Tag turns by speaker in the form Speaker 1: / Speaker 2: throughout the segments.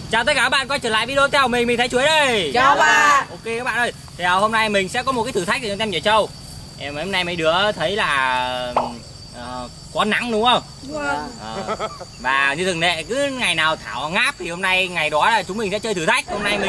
Speaker 1: Chào tất cả các bạn quay trở lại video tiếp theo mình Thái Chuối đây.
Speaker 2: Chào bạn.
Speaker 1: Ok các bạn ơi, thì hôm nay mình sẽ có một cái thử thách để cho em Trẻ Trâu. Hôm nay mấy đứa thấy là có nắng đúng không? Và như thường lệ cứ ngày nào Thảo ngáp thì hôm nay ngày đó là chúng mình sẽ chơi thử thách. Hôm nay mình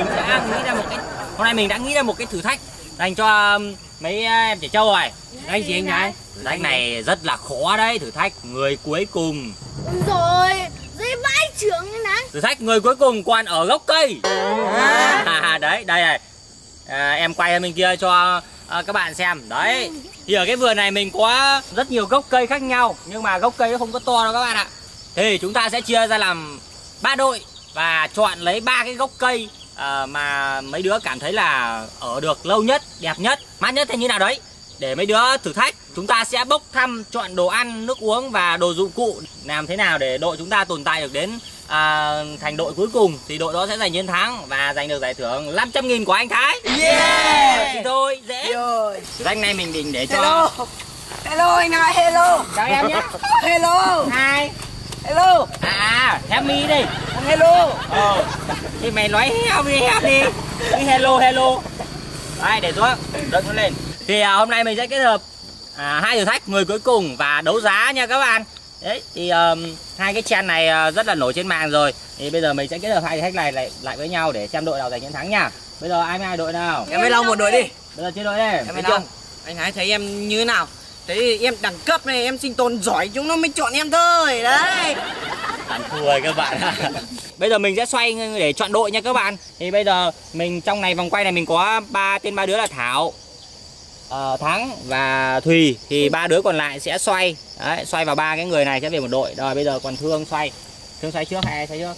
Speaker 1: đã nghĩ ra một cái thử thách dành cho mấy em Trẻ Trâu rồi.
Speaker 2: Cái gì anh này?
Speaker 1: Thử thách này rất là khó đấy, thử thách người cuối cùng.
Speaker 3: Rồi, dây vãi trưởng như này.
Speaker 1: Thử thách người cuối cùng còn ở gốc cây. Đấy, đây này. Em quay ở bên kia cho các bạn xem. Đấy. Thì ở cái vườn này mình có rất nhiều gốc cây khác nhau, nhưng mà gốc cây nó không có to đâu các bạn ạ. Thì chúng ta sẽ chia ra làm 3 đội và chọn lấy 3 cái gốc cây mà mấy đứa cảm thấy là ở được lâu nhất, đẹp nhất, mát nhất hay như nào đấy. Để mấy đứa thử thách, chúng ta sẽ bốc thăm chọn đồ ăn, nước uống và đồ dụng cụ. Làm thế nào để đội chúng ta tồn tại được đến thành đội cuối cùng thì đội đó sẽ giành chiến thắng và giành được giải thưởng 500.000 của anh Thái. Thì thôi, dễ. Thử thách này mình định để cho
Speaker 2: Hello anh ơi, hello.
Speaker 1: chào em nhé.
Speaker 2: Hello.
Speaker 1: Hai.
Speaker 2: Hello.
Speaker 1: Help me đi.
Speaker 2: Hello.
Speaker 1: Thì mày nói help đi. Đi hello. Đây, để tôi đợi nó lên. Thì hôm nay mình sẽ kết hợp 2 thử thách người cuối cùng và đấu giá nha các bạn. Đấy, thì hai cái trend này rất là nổi trên mạng rồi. Thì bây giờ mình sẽ kết hợp 2 thử thách này lại với nhau để xem đội nào giành chiến thắng nha. Bây giờ ai với ai đội nào?
Speaker 2: Em với Long một đội đi.
Speaker 1: Bây giờ chia đội đi.
Speaker 2: Em với Long. Anh Hải thấy em như thế nào? Thấy em đẳng cấp này, em sinh tồn giỏi chúng nó mới chọn em thôi. Đấy.
Speaker 1: Ăn thua rồi các bạn. Bây giờ mình sẽ xoay để chọn đội nha các bạn. Thì bây giờ mình trong này vòng quay này mình có 3 đứa là Thảo, Thắng và Thùy. Thì 3 đứa còn lại sẽ xoay. Đấy, xoay vào 3 cái người này sẽ về một đội. Rồi bây giờ còn Thương xoay. Thương xoay trước hay ai xoay trước?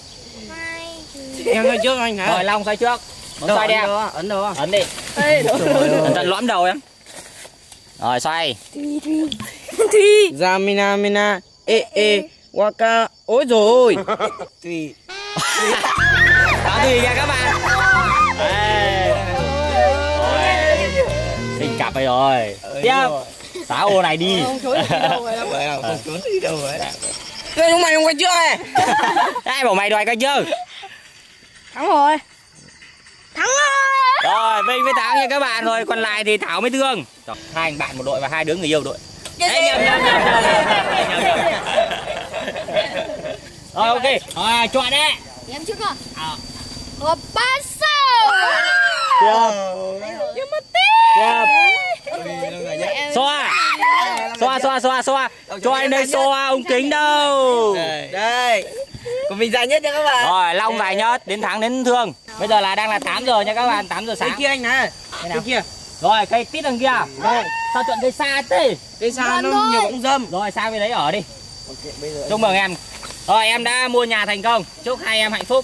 Speaker 2: Em xoay trước anh Hải.
Speaker 1: Rồi Long xoay trước. Xoay đi em.
Speaker 2: Ấn đâu?
Speaker 1: Ấn đi. Cẩn thận lõm đầu em. Rồi xoay.
Speaker 2: Thùy. Zamina ê Waka. Ôi rồi. Thùy.
Speaker 1: Đó Thùy kìa các bạn. Tình cặp này rồi. Tiếp. Xả ô này đi.
Speaker 2: Không trốn đi đâu rồi. Thế chúng mày không quay trước này.
Speaker 1: Ai bảo mày đòi coi chưa?
Speaker 3: Thắng rồi. Thắng rồi.
Speaker 1: Rồi, Vinh với Thắng nha các bạn. Rồi, còn lại thì Thảo với Thương. Hai anh bạn một đội và 2 đứa người yêu đội. Nhầm. Rồi, ok. Rồi, chọn đấy.
Speaker 3: Em trước rồi. Và 3 sao. Nhưng mà
Speaker 1: Xoa. Cho anh đây xoa, ông kính đâu.
Speaker 2: Đây. Còn mình dài nhất nha các bạn.
Speaker 1: Rồi, Long dài nhất, đến Thắng đến Thương. Bây giờ là đang là 8 giờ nha các bạn, 8 giờ sáng.
Speaker 2: Cây kia anh này. Cây kia.
Speaker 1: Rồi, cây tít đằng kia. Rồi, sao chọn cây xa thế?
Speaker 2: Cây xa nó nhiều bóng râm.
Speaker 1: Rồi, sang bên đấy ở đi.
Speaker 2: Ok, bây giờ
Speaker 1: Chúc mừng em. Rồi, em đã mua nhà thành công. Chúc hai em hạnh phúc.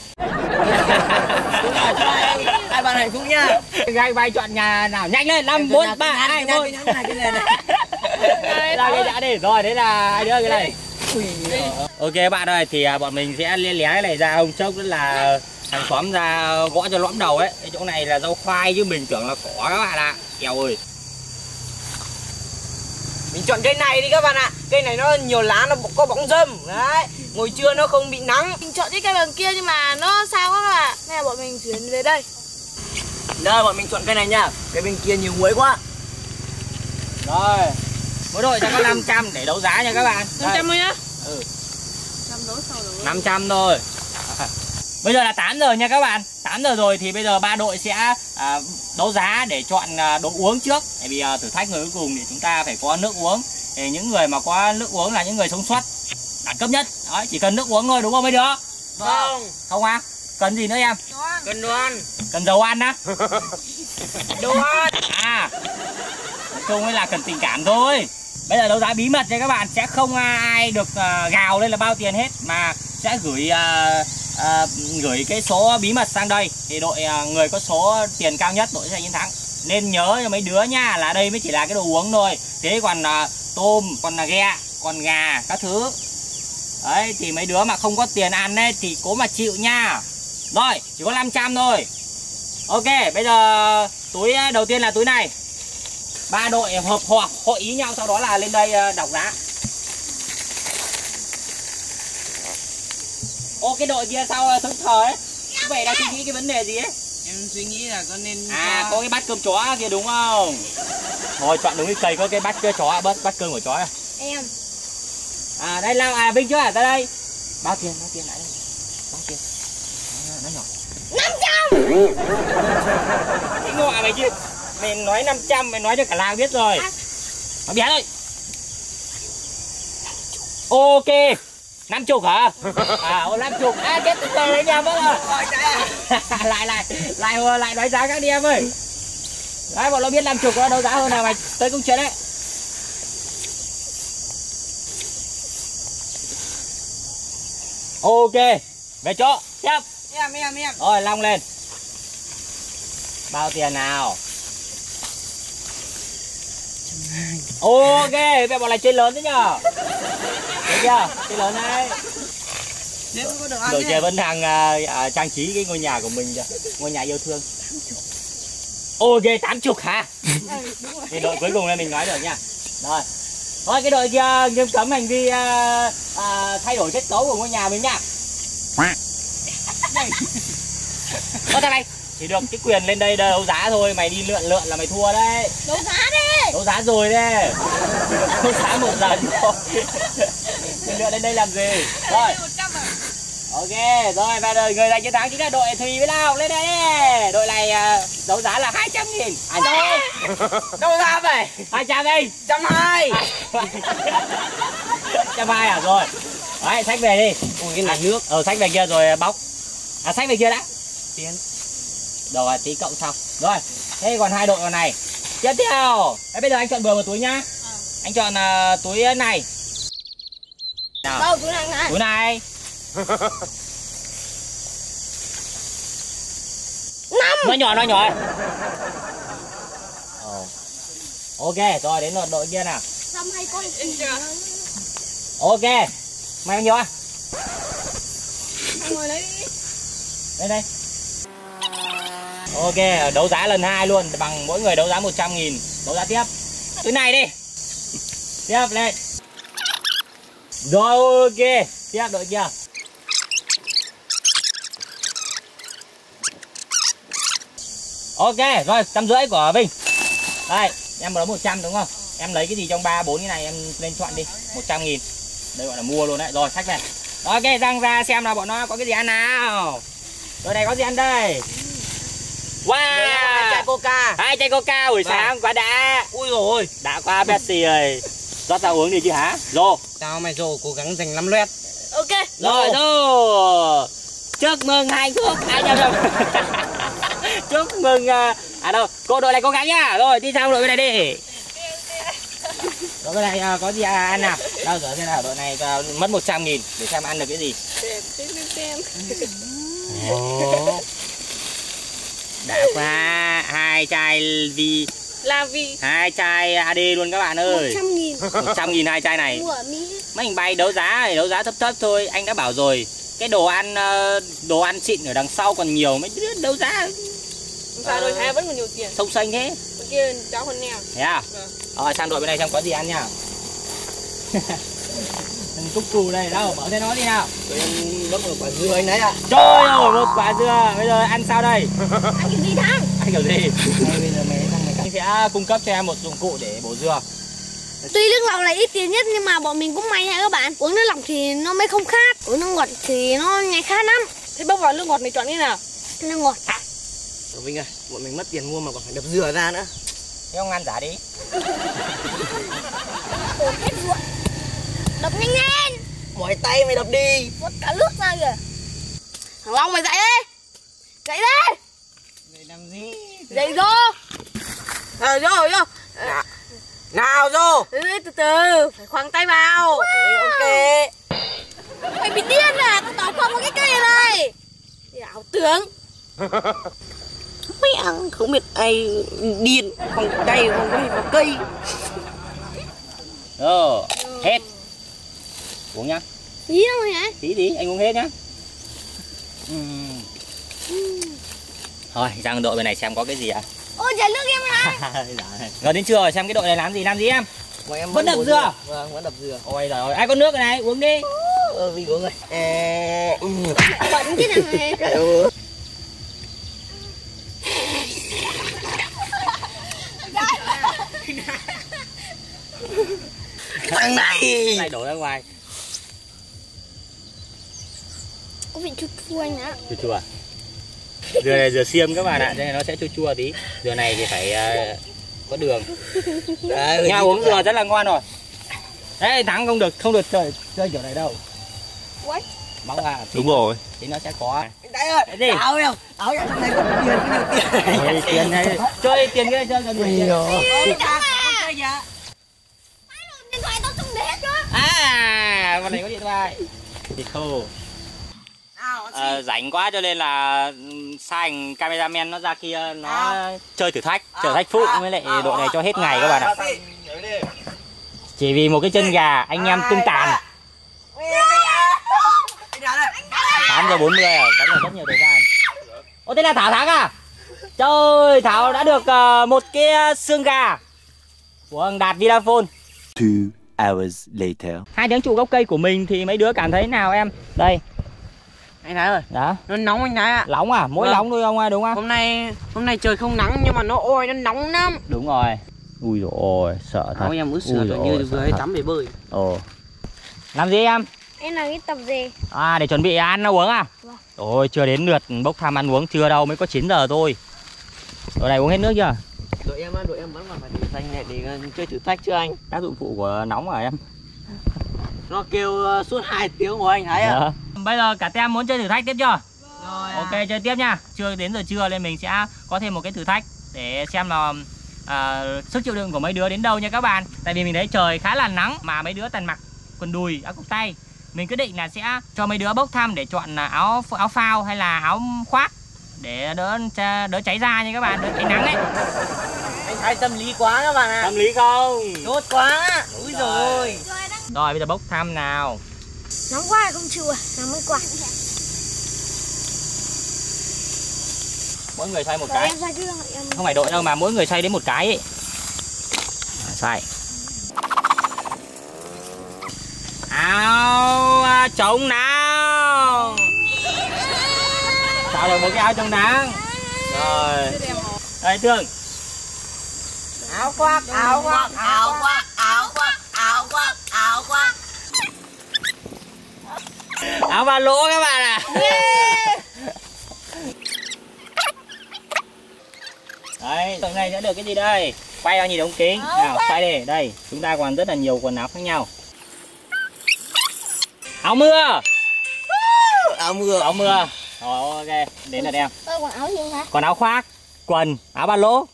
Speaker 2: hai bạn hạnh phúc nha.
Speaker 1: Gai bay chọn nhà nào nhanh lên. 5, 4, 3, 2, 1. Ra cái nhà đi. Rồi, đấy là hai đứa cái này. Ok bạn ơi, thì bọn mình sẽ lé cái này ra ông chốc, rất là hàng xóm ra gõ cho lõm đầu ấy. Cái chỗ này là rau khoai chứ mình tưởng là cỏ các bạn ạ. Kèo ơi.
Speaker 2: Mình chọn cây này đi các bạn ạ. Cây này nó nhiều lá, nó có bóng râm. Đấy, ngồi trưa nó không bị nắng.
Speaker 3: mình chọn cái cây bằng kia nhưng mà nó sao các bạn. Nên là bọn mình chuyển về đây.
Speaker 2: Đây, bọn mình chọn cây này nha. Cây bên kia nhiều muối quá.
Speaker 1: Rồi, mỗi đội sẽ có 500 để đấu giá nha các bạn.
Speaker 2: 500 thôi nhá.
Speaker 1: 500 thôi. Bây giờ là 8 giờ nha các bạn. 8 giờ rồi thì bây giờ 3 đội sẽ đấu giá để chọn đồ uống trước. Tại vì thử thách người cuối cùng thì chúng ta phải có nước uống. Thì những người mà có nước uống là những người sống sót đẳng cấp nhất. Đấy, chỉ cần nước uống thôi đúng không mấy đứa?
Speaker 2: Vâng.
Speaker 1: Không à? Cần gì nữa em?
Speaker 2: Cần đồ ăn.
Speaker 1: Cần dầu ăn á?
Speaker 2: Đồ ăn.
Speaker 1: Nói chung là cần tình cảm thôi. Bây giờ đấu giá bí mật nha các bạn. Sẽ không ai được gào lên là bao tiền hết, mà sẽ gửi cái số bí mật sang đây. Thì đội người có số tiền cao nhất đội sẽ chiến thắng. Nên nhớ cho mấy đứa nha, là đây mới chỉ là cái đồ uống thôi. Thế còn tôm, còn ghe, còn gà các thứ. Đấy, thì mấy đứa mà không có tiền ăn ấy thì cố mà chịu nha. Rồi, chỉ có 500 thôi. Ok, bây giờ túi đầu tiên là túi này. 3 đội hợp hội ý nhau, sau đó là lên đây đọc giá. Ô, cái đội kia sao thẫn thờ ấy. Vậy đang suy nghĩ cái vấn đề gì ấy?
Speaker 2: Em suy nghĩ là có nên
Speaker 1: Có cái bát cơm chó kia đúng không? Thôi chọn đúng cái cây có cái bát chó, bát cơm của chó này.
Speaker 3: Em.
Speaker 1: Đây lao Vinh chưa? Ra đây. Bao tiền lại đây. Bao tiền. Nó nhỏ.
Speaker 3: 500.
Speaker 1: Cái ngọa mày chứ. Mày nói 500 mày nói cho cả làng biết rồi. Nó bé thôi. Ok. 50 hả? 50. Chết từ từ đấy nha mất rồi. lại nói giá các đi em ơi. Đấy bọn nó biết 50 nó đấu giá hơn nào mày tới công chuyện đấy. Ok. Về chỗ. Tiếp.
Speaker 2: Em.
Speaker 1: Rồi long lên. Bao tiền nào? Ok, mẹ bọn này chơi lớn thế nhở? Được chưa? Chơi lớn đấy.
Speaker 2: Nếu có được ăn
Speaker 1: Đội chơi vẫn đang trang trí cái ngôi nhà của mình kìa. Ngôi nhà yêu thương. Ok, 80 hả? Thì đội cuối cùng là mình nói được nha. Rồi. Thôi cái đội kia nghiêm cấm hành vi thay đổi kết cấu của ngôi nhà mình nha. Thằng này chỉ được cái quyền lên đây đấu giá thôi, mày đi lượn là mày thua đấy.
Speaker 3: Đấu giá đi.
Speaker 1: Đấu giá rồi đấy. Chỉ được đấu giá một lần thôi. Đi lượn lên đây làm gì? Rồi. Ok, rồi và rồi người giành chiến thắng chính là đội Thùy với Lao. Lên đây đi. Đội này đấu giá là 200.000.
Speaker 2: đâu ra vậy?
Speaker 1: 200 đi.
Speaker 2: 120.
Speaker 1: 120 à? Rồi. Đấy, xách về đi.
Speaker 2: Ôi cái này nước.
Speaker 1: Xách về kia rồi bóc. Xách về kia đã.
Speaker 2: Tiến.
Speaker 1: Rồi tí cộng xong. Rồi, thế còn hai đội còn này. Tiếp theo. Đấy, bây giờ anh chọn bừa một túi nhá. Anh chọn túi này. Nào.
Speaker 3: Đâu túi này.
Speaker 1: Túi này.
Speaker 3: 5.
Speaker 1: Nó nhỏ. Ok, rồi đến lượt đội kia nào.
Speaker 3: Xong hay con
Speaker 1: Ok. Mày bao nhiêu à?
Speaker 3: Ngồi lấy đi.
Speaker 1: Đây. Ok, đấu giá lần 2 luôn, bằng mỗi người đấu giá 100.000. Đấu giá tiếp. Túi này đi. Tiếp lên. Rồi ok, tiếp đội kia. Ok, rồi 150 của Vinh. Đây, em có 100 đúng không? Em lấy cái gì trong 3 4 cái này em lên chọn đi, 100.000. Đây gọi là mua luôn đấy. Rồi xách về. Ok, răng ra xem là bọn nó có cái gì ăn nào. Rồi này có gì ăn đây? Wow,
Speaker 2: 2 chai Coca.
Speaker 1: 2 chai Coca buổi sáng quá đã.
Speaker 2: Ui rồi,
Speaker 1: đã quá Pepsi rồi. Rót ra uống đi chứ hả? Rô.
Speaker 2: tao mày rồi cố gắng giành 5 loét.
Speaker 3: Ok.
Speaker 1: Rồi Rô. Chúc mừng hạnh phúc. Đâu. Chúc mừng đâu, cô đội này cố gắng nhá. Rồi đi sang đội bên này đi. Đội bên này có gì ăn nào? Đâu rồi thế nào? Đội này mất 100.000 để xem ăn được cái gì.
Speaker 3: Xem.
Speaker 1: Đã quá, 2 chai Vi.
Speaker 3: Là vì
Speaker 1: 2 chai AD luôn các bạn ơi.
Speaker 3: 100.000.
Speaker 1: 100.000 2 chai này.
Speaker 3: Mua ở Mỹ.
Speaker 1: Mấy anh bay đấu giá thấp thôi. Anh đã bảo rồi, cái đồ ăn xịn ở đằng sau còn nhiều, mấy đứa đấu giá
Speaker 3: Sao đội hai vẫn còn nhiều tiền.
Speaker 1: sông xanh thế.
Speaker 3: Bên kia cháu còn nghèo.
Speaker 1: Thế à? Sang đội bên này xem có gì ăn nha. Thằng cúc cù đây đâu, mở thế nó đi nào.
Speaker 2: Tụi em mất một quả dưa anh đấy ạ.
Speaker 1: Trời ơi, một quả dưa. Bây giờ ăn sao đây?
Speaker 3: Ăn kiểu gì thằng?
Speaker 1: Ăn kiểu gì? Bây giờ anh sẽ cung cấp cho em một dụng cụ để bổ dưa.
Speaker 3: Tuy nước lọc là ít tiền nhất nhưng mà bọn mình cũng may nha các bạn. Uống nước lọc thì nó mới không khát, uống nước ngọt thì nó nhai khát lắm. Thế bốc vào nước ngọt này chọn cái nào? Nước ngọt.
Speaker 2: Vinh ơi, bọn mình mất tiền mua mà còn phải đập dừa ra nữa.
Speaker 1: Thế không ăn giả đi.
Speaker 3: Ôi hết ruộng. Đập nhanh lên.
Speaker 2: Mỏi tay mày đập đi.
Speaker 3: Vớt cả nước ra kìa. Thằng Long mày dậy đi. Dậy đi.
Speaker 2: Dậy làm gì?
Speaker 3: Dậy vô. Vô.
Speaker 2: Nào vô.
Speaker 3: Từ từ, phải khoáng tay vào.
Speaker 2: Ok.
Speaker 3: Mày bị điên à, tao tỏ không có cái cây này. Ảo tưởng.
Speaker 2: Mày ăn không biết ai điên, không tay không có vào cây.
Speaker 1: Hết. Uống nhá.
Speaker 3: Tí đâu rồi hả?
Speaker 1: Tí đi, anh uống hết nhá. Thôi, sang đội bên này xem có cái gì ạ.
Speaker 3: Ôi trả nước em này.
Speaker 1: Gần đến trưa rồi, xem cái đội này làm gì em.
Speaker 2: Em
Speaker 1: vẫn đập dừa.
Speaker 2: Vâng, vẫn đập dừa.
Speaker 1: Ôi giời ơi, ai có nước này, uống đi.
Speaker 2: Vì uống rồi.
Speaker 3: Bẩn cái thằng này.
Speaker 2: thằng này.
Speaker 1: Lại đổ ra ngoài.
Speaker 3: Có vị chua chua anh ạ.
Speaker 1: Chua chua. Dừa này dừa xiêm các bạn ạ, nên nó sẽ chua chua tí. Dừa này thì phải có đường. Nhà uống dừa rất là ngon rồi. Đấy Thắng không được chơi kiểu này đâu.
Speaker 3: Ui.
Speaker 1: Bóng à.
Speaker 4: Đúng rồi.
Speaker 1: Thì nó sẽ có.
Speaker 2: Đấy ơi,
Speaker 1: gì?
Speaker 2: áo em trong này có tiền, có nhiều tiền.
Speaker 1: Tiền này, chơi tiền cái chơi cần tiền.
Speaker 3: Điện thoại tao không để hết đó.
Speaker 1: À, con này có điện thoại. Thì khô. Rảnh quá cho nên là sai cameraman nó ra kia nó chơi thử thách phụ với lại đội này cho hết ngày các bạn ạ. Chỉ vì một cái chân gà anh em tung tàn. 8:40 à, vẫn là rất nhiều thời gian. Ô thế là Thảo thắng à? Trời, Thảo đã được một cái xương gà của thằng Đạt Vinaphone.
Speaker 4: 2 hours later.
Speaker 1: 2 tiếng trụ gốc cây của mình thì mấy đứa cảm thấy nào em? Đây.
Speaker 2: Anh Thái ơi,
Speaker 1: Đó.
Speaker 2: nó nóng anh Thái ạ.
Speaker 1: Nóng à? Mỗi nóng thôi ông ơi, đúng không?
Speaker 2: Hôm nay trời không nắng nhưng mà nó ôi nó nóng lắm.
Speaker 1: Đúng rồi. Ui dồi ôi, sợ thật.
Speaker 2: Ôi em ướt sữa rồi như vừa tắm để bơi.
Speaker 1: Ồ. Làm gì em?
Speaker 3: Em làm cái tập gì?
Speaker 1: À, để chuẩn bị ăn uống à?
Speaker 3: Vâng.
Speaker 1: Ôi, chưa đến lượt bốc thăm ăn uống, chưa đâu, mới có 9 giờ thôi. Đội này uống hết nước chưa?
Speaker 2: Đội em vẫn còn phải để xanh này để chơi thử thách chưa anh?
Speaker 1: Tác dụng phụ của nóng à em?
Speaker 2: Nó kêu suốt 2 tiếng của anh Thái ạ.
Speaker 1: Dạ. Bây giờ cả tem muốn chơi thử thách tiếp chưa?
Speaker 2: Rồi.
Speaker 1: Ok, chơi tiếp nha. Chưa đến giờ trưa nên mình sẽ có thêm một cái thử thách để xem là sức chịu đựng của mấy đứa đến đâu nha các bạn. Tại vì mình thấy trời khá là nắng mà mấy đứa toàn mặc quần đùi, áo cộc tay. Mình quyết định là sẽ cho mấy đứa bốc thăm để chọn áo phao hay là áo khoác để đỡ cháy da nha các bạn, đỡ cháy nắng ấy.
Speaker 2: Anh Thái tâm lý quá các bạn ạ.
Speaker 1: Tâm lý không?
Speaker 2: Tốt quá. Úi rồi.
Speaker 1: Rồi bây giờ bốc thăm nào.
Speaker 3: Nóng quá không chịu à? Nóng mới quạt.
Speaker 1: Mỗi người xoay một
Speaker 3: Rồi
Speaker 1: cái.
Speaker 3: em xoay chứ em...
Speaker 1: Không phải đội đâu mà mỗi người xoay đến một cái ấy. Xoay. Áo chống nắng. Tạo được một cái áo chống nắng. Rồi. Đây Thương.
Speaker 2: Áo khoác.
Speaker 1: Áo ba lỗ các bạn ạ. Đấy, tuần này sẽ được cái gì đây? Quay vào nhìn ống kính. Nào, xoay đi. Đây, chúng ta còn rất là nhiều quần áo khác nhau. Áo mưa. Áo mưa. Rồi ok, đến là em.
Speaker 3: Quần áo gì hả?
Speaker 1: Còn áo khoác, quần, áo ba lỗ.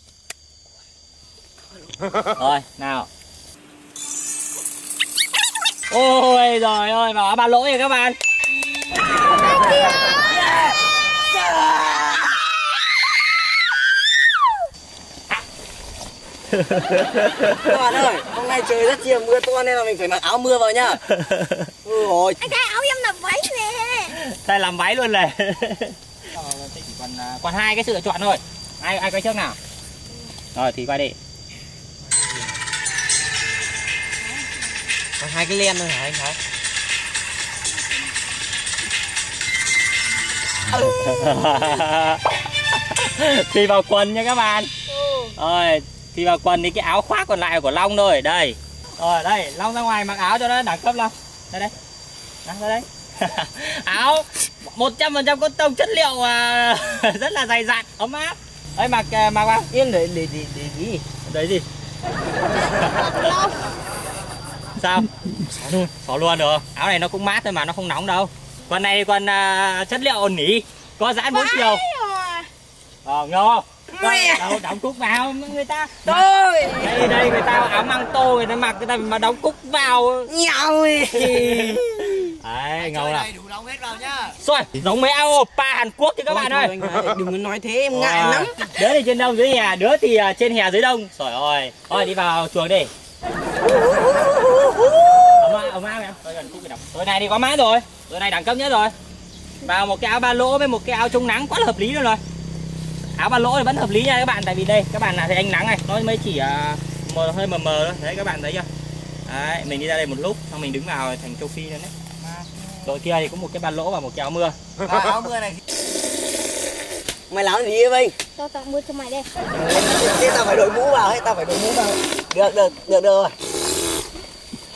Speaker 1: Rồi, nào. Ôi rồi ơi, vào áo ba lỗ nha các bạn.
Speaker 2: Các bạn ơi, hôm nay trời rất nhiều mưa to nên là mình phải mặc áo mưa vào nhá. Ôi.
Speaker 3: Anh Thái áo em là váy nè.
Speaker 1: Đây làm váy luôn này. Chỉ còn 2 cái sự lựa chọn thôi. Ai quay trước nào? Rồi thì quay đi.
Speaker 2: Còn 2 cái len thôi hả anh Thái?
Speaker 1: Thì vào quần nha các bạn. Rồi, thì vào quần thì cái áo khoác còn lại của Long thôi. Đây. Rồi đây, Long ra ngoài mặc áo cho nó đẳng cấp Long. Đây đây. Ra đây. Áo 100% cotton tông chất liệu rất là dày dặn, ấm áp. Đây mặc vào.
Speaker 2: Yên để gì?
Speaker 1: Đấy gì? Sao? Xỏ luôn được. Áo này nó cũng mát thôi mà nó không nóng đâu. Con này còn chất liệu ổn nỉ, có giãn 4 chiều. Ngon không? Đâu đóng cúc vào người ta.
Speaker 2: Thôi.
Speaker 1: Đây người ta áo măng tô người ta mặc, người ta mà đóng cúc vào.
Speaker 2: Nhau đi.
Speaker 1: Đấy, ngon nào.
Speaker 2: Đủ lòng hết vào nhá.
Speaker 1: Rồi, giống mấy ao oppa Hàn Quốc chứ các bạn ơi.
Speaker 2: Đừng có nói thế em ngại lắm.
Speaker 1: Đứa thì trên đông dưới hè, đứa thì trên hè dưới đông. Trời ơi. Thôi đi vào chuồng đi. Ấm áp em. Tôi gần cúc cái đọc. Tối này thì có mát rồi. Tối này đẳng cấp nhất rồi. Vào một cái áo ba lỗ với một cái áo chống nắng quá là hợp lý luôn rồi. Áo ba lỗ thì vẫn hợp lý nha các bạn, tại vì đây các bạn là thấy ánh nắng này, nó mới chỉ hơi mờ thôi, đấy các bạn thấy chưa? Đấy, mình đi ra đây một lúc, xong mình đứng vào thành châu Phi luôn đấy. Đội kia thì có một cái ba lỗ và một cái áo mưa.
Speaker 2: Áo mưa này. Mày làm gì vậy Vinh?
Speaker 3: Tao mua cho mày đây.
Speaker 2: Thế tao phải đội mũ vào hay tao phải đội mũ vào? Được rồi.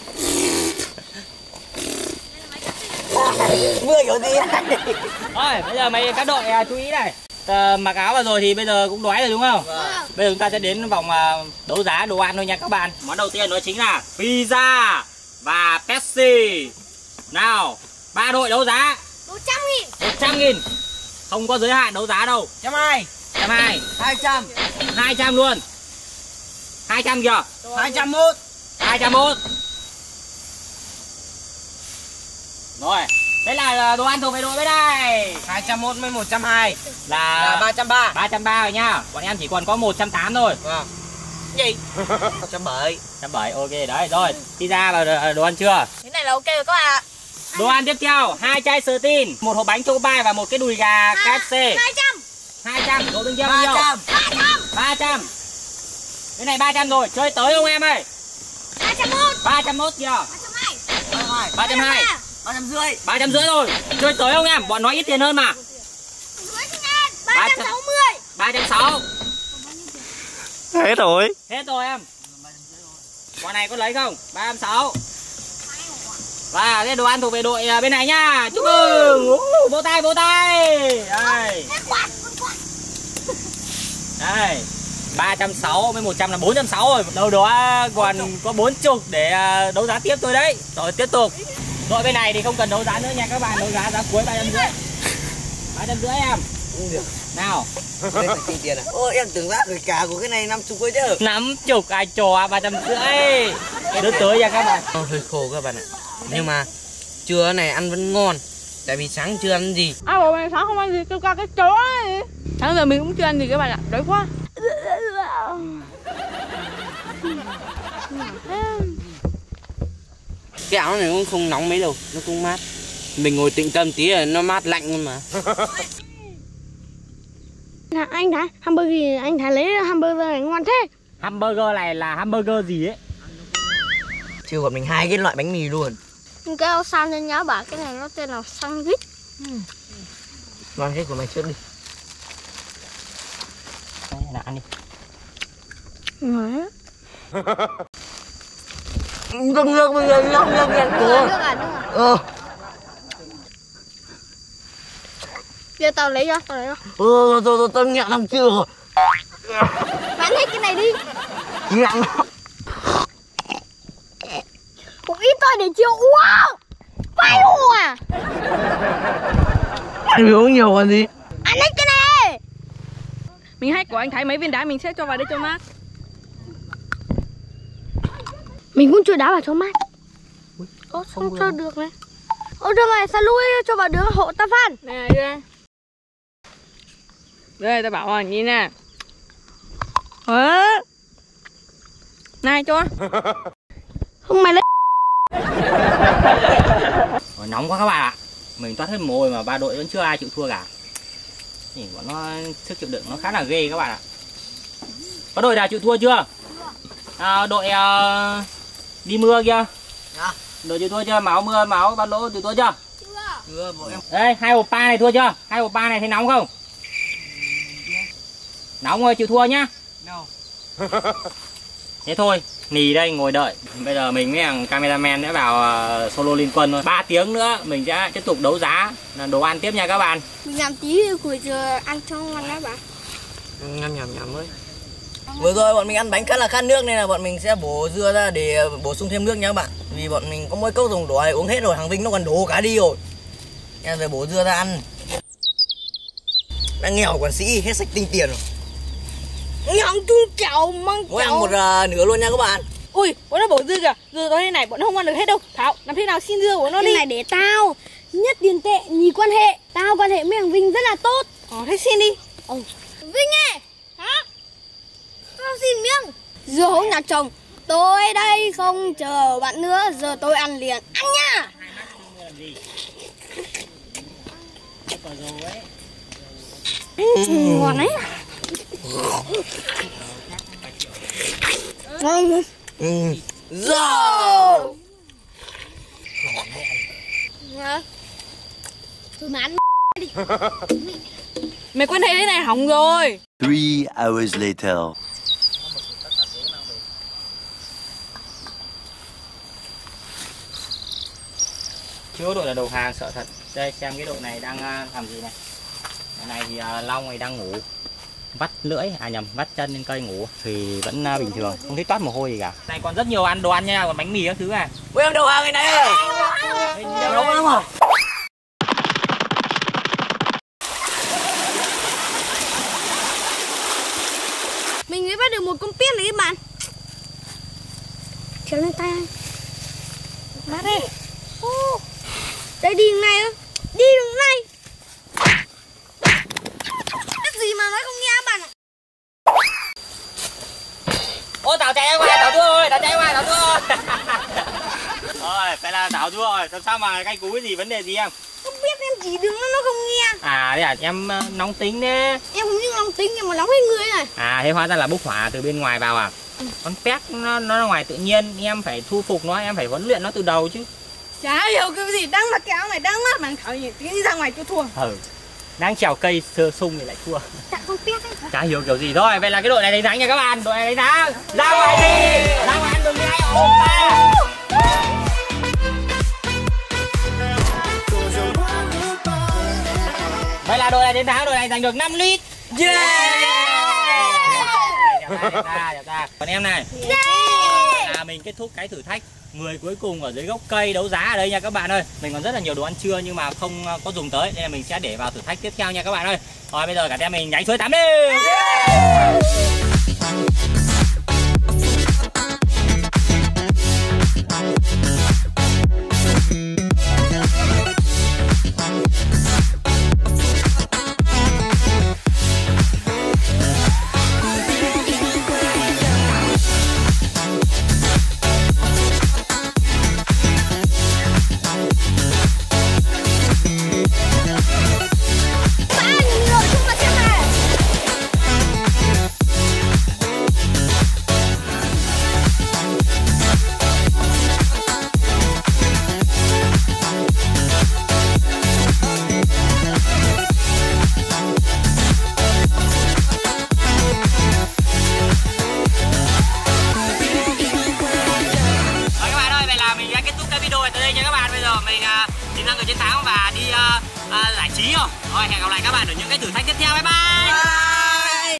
Speaker 2: Mưa kiểu gì này?
Speaker 1: Thôi bây giờ mấy các đội chú ý này. Mặc áo vào rồi thì bây giờ cũng đói rồi đúng không? Bây giờ chúng ta sẽ đến vòng đấu giá đồ ăn thôi nha các bạn. Món đầu tiên đó chính là pizza và Pepsi. Nào, 3 đội đấu giá
Speaker 3: 100.000.
Speaker 1: 100.000. Không có giới hạn đấu giá đâu.
Speaker 2: 120,
Speaker 1: 120,
Speaker 2: 200,
Speaker 1: 200 luôn. 200 kìa.
Speaker 2: 201.
Speaker 1: 201. Rồi, đây là đồ ăn thuộc về đội bên đây.
Speaker 2: 201 với 120
Speaker 1: Là
Speaker 2: 330.
Speaker 1: 330 rồi nhá. Bọn em chỉ còn có 180 thôi.
Speaker 2: Vâng. Gì? 170.
Speaker 1: 170, ok đấy. Rồi, pizza và đồ ăn chưa?
Speaker 3: Thế này là ok rồi các bạn ạ.
Speaker 1: Đồ ăn tiếp theo, 2 chai sardine, 1 hộp bánh choco pie và 1 cái đùi gà KFC.
Speaker 3: 200.
Speaker 1: 200, độ tương chia bao nhiêu?
Speaker 2: 300.
Speaker 1: 300. Cái này 300 rồi, chơi tới không em ơi?
Speaker 3: 301.
Speaker 1: 301 kìa.
Speaker 3: 320.
Speaker 1: 320.
Speaker 2: 350.
Speaker 1: 350 rồi, chơi tới không em? Bọn nói ít tiền hơn mà.
Speaker 3: 360.
Speaker 1: 360.
Speaker 4: Hết rồi.
Speaker 1: Hết rồi em. Bọn này có lấy không? 360. Và cái đồ ăn thuộc về đội bên này nhá. Chúc mừng. Vỗ tay, vỗ tay. Đây. Đây. 360 với 100 là 460 rồi. Đâu đó còn có 40 để đấu giá tiếp thôi đấy. Rồi tiếp tục. Đội bên này thì không cần đấu giá nữa nha các bạn. Đấu giá cuối 350. 350 em. Nào.
Speaker 2: Đây phải tính tiền à? Ô em tưởng giá gửi cả của cái này 50 chứ.
Speaker 1: 50 ai trò 350. Đứa tới nha các bạn.
Speaker 2: Hơi khô các bạn ạ. Nhưng mà trưa này ăn vẫn ngon. Tại vì sáng chưa ăn gì.
Speaker 3: Bố mày sáng không ăn gì, kêu ca cái chó ấy. Sáng giờ mình cũng chưa ăn gì các bạn ạ, đói quá.
Speaker 2: Cái áo này cũng không nóng mấy đâu, nó cũng mát. Mình ngồi tĩnh tâm tí là nó mát lạnh luôn mà.
Speaker 3: Anh Thái, hamburger, anh Thái lấy hamburger này ngon thế.
Speaker 1: Hamburger này là hamburger gì ấy?
Speaker 2: Chưa còn mình 2 cái loại bánh mì luôn.
Speaker 3: Cái san trên nhá bảo cái này nó tên là sandwich.
Speaker 2: Ngon cái của mày trước đi.
Speaker 1: Đây, nào ăn đi.
Speaker 3: Ngon.
Speaker 2: Nước bây giờ nước cô.
Speaker 3: Giờ tao lấy cho,
Speaker 2: Tao nghẹn lắm chưa rồi.
Speaker 3: bán hết cái này đi.
Speaker 2: Nghẹn.
Speaker 3: Cũng ít thôi để chiều uống. Phải không à?
Speaker 2: Anh uống nhiều còn gì.
Speaker 3: Ăn hết cái này.
Speaker 5: Mình hack của anh Thái mấy viên đá mình sẽ cho vào đây cho mát.
Speaker 3: Mình cũng chưa đá vào cho mát. Không cho được này. Được này, sao lui cho vào đứa hộ ta Phan.
Speaker 5: Này đưa đây. Đây tao bảo rồi nhìn nè. Này cho.
Speaker 3: Không mày lấy.
Speaker 1: Rồi, nóng quá các bạn ạ. Mình toát hết mồ mà 3 đội vẫn chưa ai chịu thua cả. Nhìn bọn nó sức chịu đựng nó khá là ghê các bạn ạ. Có đội nào chịu thua chưa? Đội đi mưa kia. Đội chịu thua chưa? Máu mưa, máu ba lỗ chịu thua chưa?
Speaker 2: Chưa bọn em.
Speaker 1: Đây, 2 hộp pa này thua chưa? 2 hộp pa này thấy nóng không? Nóng rồi, chịu thua nhá. Thế thôi, nì đây ngồi đợi. Bây giờ mình với thằng cameraman sẽ vào solo liên quân thôi. 3 tiếng nữa mình sẽ tiếp tục đấu giá là đồ ăn tiếp nha các bạn.
Speaker 3: Mình làm tí củi giờ ăn cho ngon đấy bạn.
Speaker 2: Nhầm ơi. Vừa rồi bọn mình ăn bánh khá là khát nước nên là bọn mình sẽ bổ dưa ra để bổ sung thêm nước nha các bạn. Vì bọn mình có mỗi cốc dùng đổ này uống hết rồi, thằng Vinh nó còn đổ cả đi rồi. Em về bổ dưa ra ăn. Đang nghèo quản sĩ hết sạch tinh tiền rồi.
Speaker 3: Nhắm chung kẹo măng
Speaker 2: Mỗi
Speaker 3: kẹo.
Speaker 2: ăn một nửa luôn nha các bạn.
Speaker 5: Ui, bọn nó bổ dưa kìa. Dưa tới đây này bọn nó không ăn được hết đâu. Thảo, làm thế nào xin dưa của nó
Speaker 3: Cái
Speaker 5: đi.
Speaker 3: này để tao. Nhất tiền tệ, nhì quan hệ. Tao quan hệ với thằng Vinh rất là tốt.
Speaker 5: Thế xin đi.
Speaker 3: Vinh ơi. Hả? Tao xin miếng. Dưa hấu nhà chồng. Tôi đây không chờ bạn nữa. Giờ tôi ăn liền. Ăn nha. Ngon đấy. Ngon.
Speaker 2: Dưa.
Speaker 3: Tôi mà ăn đi.
Speaker 5: Mày quan hệ thế này hỏng rồi.
Speaker 4: 3 hours later.
Speaker 1: Chưa đội là đầu hàng sợ thật. Đây xem cái đội này đang làm gì này. Cái này thì Long này đang ngủ, vắt lưỡi, nhầm, vắt chân lên cây ngủ thì vẫn bình thường, không thấy toát mồ hôi gì cả. Này còn rất nhiều đồ ăn nha, còn bánh mì các thứ này.
Speaker 2: Ui em đầu hàng cái này ơi. Nấu lắm không?
Speaker 3: Mình mới bắt được một con piết này các bạn. Kéo lên tay anh. Bắt đi. Đây đi đường này. Đi đường này. Cái gì mà nói không nghe bạn ạ.
Speaker 1: Ô Thảo chạy ra ngoài, Thảo thua rồi, Thảo chạy ra ngoài, Thảo thua rồi. Rồi, phải là Thảo thua rồi, làm sao mà cay cú cái gì, vấn đề gì em?
Speaker 3: Không biết em chỉ đứng nó không nghe.
Speaker 1: À thế à, em nóng tính đấy.
Speaker 3: Em không những nóng tính nhưng mà nóng hết người này.
Speaker 1: À thế hóa ra là bốc hỏa từ bên ngoài vào à? Con pét nó ra ngoài tự nhiên, em phải thu phục nó, em phải huấn luyện nó từ đầu chứ.
Speaker 5: Chả hiểu cái gì, đang mặc cái áo này, đang mát mà Thảo nhìn tí đi ra ngoài cho thua.
Speaker 1: Đang trèo cây sơ sung thì lại thua.
Speaker 3: Tại con piết ấy.
Speaker 1: Chả hiểu kiểu gì thôi. Vậy là cái đội này đánh thắng nha các bạn. Đội này đánh thắng. Ra ngoài đi. Ra ngoài ăn đường đi ai ôm ta. Vậy là đội này đánh thắng, đội này giành được 5 lít. Yeah. Đẹp ta. Còn em này. Là mình kết thúc cái thử thách người cuối cùng ở dưới gốc cây đấu giá ở đây nha các bạn ơi. Mình còn rất là nhiều đồ ăn trưa nhưng mà không có dùng tới nên là mình sẽ để vào thử thách tiếp theo nha các bạn ơi. Rồi bây giờ cả em mình nhảy suối tắm đi. Tìm ra người chiến thắng và đi giải trí rồi. Rồi hẹn gặp lại các bạn ở những cái thử thách tiếp theo. Bye bye.